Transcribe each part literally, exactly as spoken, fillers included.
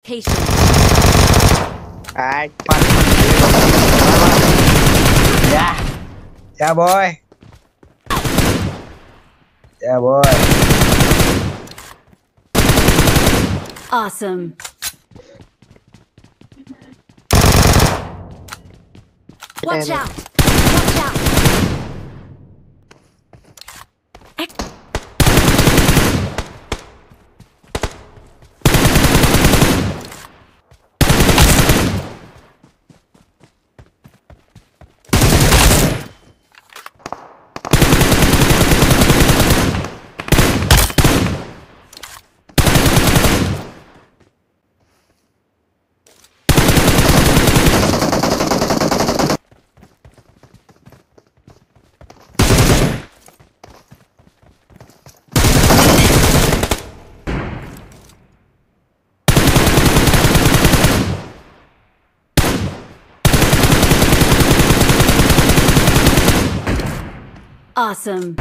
location. At Yeah. Yeah, boy. Yeah, boy. Awesome. Watch Damn it. out! Watch out! Awesome.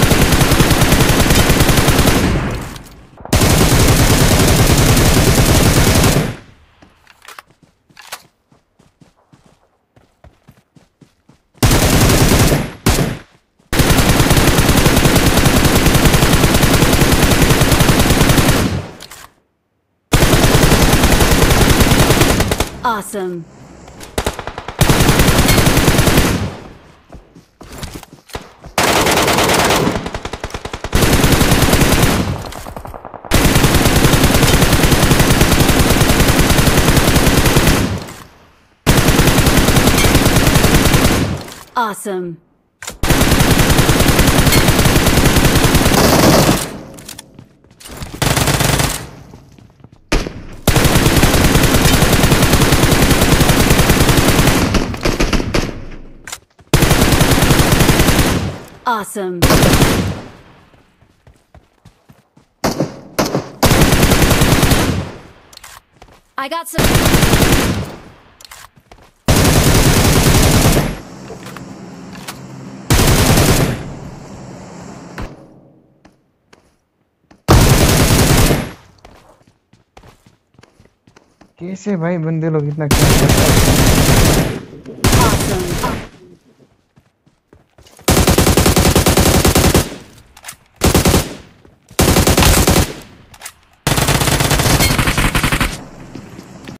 Awesome. Awesome. Awesome. I got some. कैसे भाई बंदे लोग इतना क्या करते हैं?